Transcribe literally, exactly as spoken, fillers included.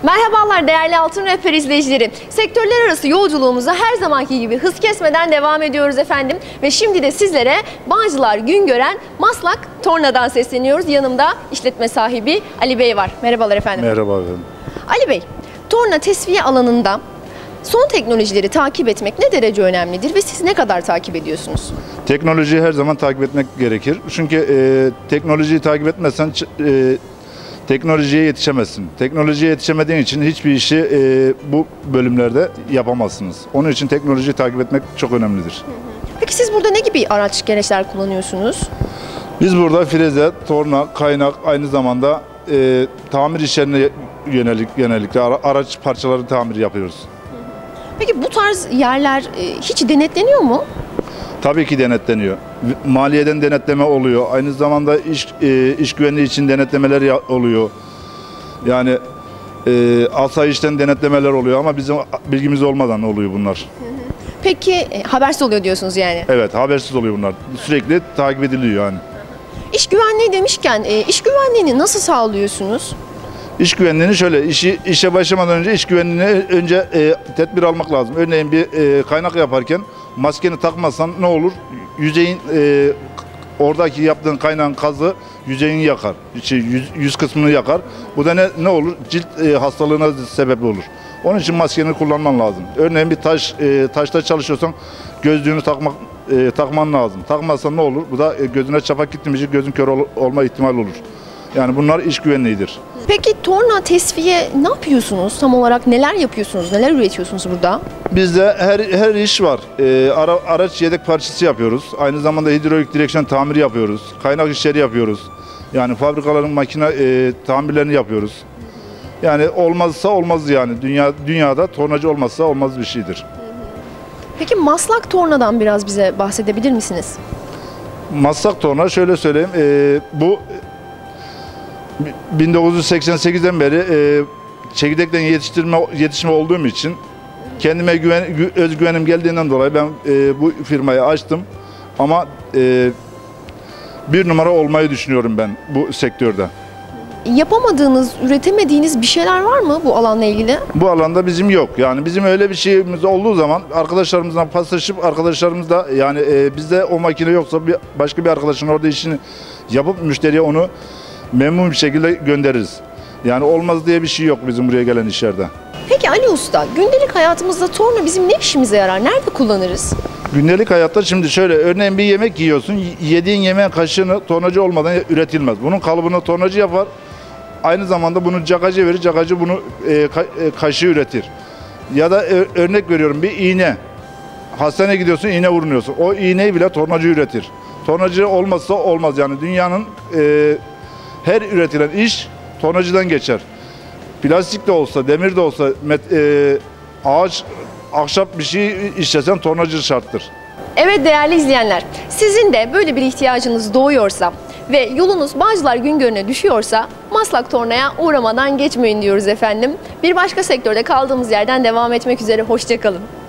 Merhabalar değerli Altın Rehber izleyicileri. Sektörler arası yolculuğumuza her zamanki gibi hız kesmeden devam ediyoruz efendim. Ve şimdi de sizlere Bağcılar Güngören Maslak Torna'dan sesleniyoruz. Yanımda işletme sahibi Ali Bey var. Merhabalar efendim. Merhaba efendim. Ali Bey, torna tesviye alanında son teknolojileri takip etmek ne derece önemlidir ve siz ne kadar takip ediyorsunuz? Teknolojiyi her zaman takip etmek gerekir. Çünkü e, teknolojiyi takip etmezsen e, teknolojiye yetişemezsin. Teknolojiye yetişemediğin için hiçbir işi e, bu bölümlerde yapamazsınız. Onun için teknolojiyi takip etmek çok önemlidir. Peki siz burada ne gibi araç gereçler kullanıyorsunuz? Biz burada freze, torna, kaynak, aynı zamanda e, tamir işlerine yönelik genellikle ara, araç parçaları tamir yapıyoruz. Peki bu tarz yerler e, hiç denetleniyor mu? Tabii ki denetleniyor. Maliyeden denetleme oluyor. Aynı zamanda iş e, iş güvenliği için denetlemeler oluyor. Yani e, asayişten denetlemeler oluyor ama bizim bilgimiz olmadan oluyor bunlar. Peki e, habersiz oluyor diyorsunuz yani. Evet, habersiz oluyor bunlar. Sürekli takip ediliyor yani. İş güvenliği demişken e, iş güvenliğini nasıl sağlıyorsunuz? İş güvenliğini şöyle, işi işe başlamadan önce iş güvenliğini önce e, tedbir almak lazım. Örneğin bir e, kaynak yaparken maskeni takmazsan ne olur? Yüzeyin e, oradaki yaptığın kaynağın kazı yüzeyini yakar. Şey, yüz, yüz kısmını yakar. Bu da ne, ne olur? Cilt e, hastalığına sebep olur. Onun için maskeni kullanman lazım. Örneğin bir taş e, taşta çalışıyorsan gözlüğünü takmak e, takman lazım. Takmazsan ne olur? Bu da e, gözüne çapak gittiğince gözün kör ol, olma ihtimali olur. Yani bunlar iş güvenliğidir. Peki torna tesviye ne yapıyorsunuz? Tam olarak neler yapıyorsunuz? Neler üretiyorsunuz burada? Bizde her her iş var. Ee, ara, araç yedek parçası yapıyoruz. Aynı zamanda hidrolik direksiyon tamiri yapıyoruz. Kaynak işleri yapıyoruz. Yani fabrikaların makine e, tamirlerini yapıyoruz. Yani olmazsa olmaz yani. Dünya dünyada tornacı olmazsa olmaz bir şeydir. Peki Maslak Torna'dan biraz bize bahsedebilir misiniz? Maslak Torna şöyle söyleyeyim. E, bu bin dokuz yüz seksen sekizden beri e, çekirdekten yetiştirme yetişme olduğum için kendime güven, özgüvenim geldiğinden dolayı ben e, bu firmayı açtım. Ama e, bir numara olmayı düşünüyorum ben bu sektörde. Yapamadığınız, üretemediğiniz bir şeyler var mı bu alanla ilgili? Bu alanda bizim yok. Yani bizim öyle bir şeyimiz olduğu zaman arkadaşlarımızdan paslaşıp arkadaşlarımız da yani e, bizde o makine yoksa bir, başka bir arkadaşın orada işini yapıp müşteriye onu memnun bir şekilde göndeririz. Yani olmaz diye bir şey yok bizim buraya gelen işlerde. Peki Ali Usta, gündelik hayatımızda torna bizim ne işimize yarar? Nerede kullanırız? Gündelik hayatta şimdi şöyle, örneğin bir yemek yiyorsun, yediğin yemeğin kaşığını tornacı olmadan üretilmez. Bunun kalıbını tornacı yapar, aynı zamanda bunu cakacı verir, cakacı bunu e, ka, e, kaşığı üretir. Ya da e, örnek veriyorum bir iğne, hastaneye gidiyorsun iğne vurmuyorsun, o iğneyi bile tornacı üretir. Tornacı olmazsa olmaz yani dünyanın e, her üretilen iş tornacıdan geçer. Plastik de olsa, demir de olsa, met, e, ağaç, ahşap bir şey işlesen tornacı şarttır. Evet değerli izleyenler, sizin de böyle bir ihtiyacınız doğuyorsa ve yolunuz Bağcılar Güngören'e düşüyorsa Maslak Torna'ya uğramadan geçmeyin diyoruz efendim. Bir başka sektörde kaldığımız yerden devam etmek üzere, hoşça kalın.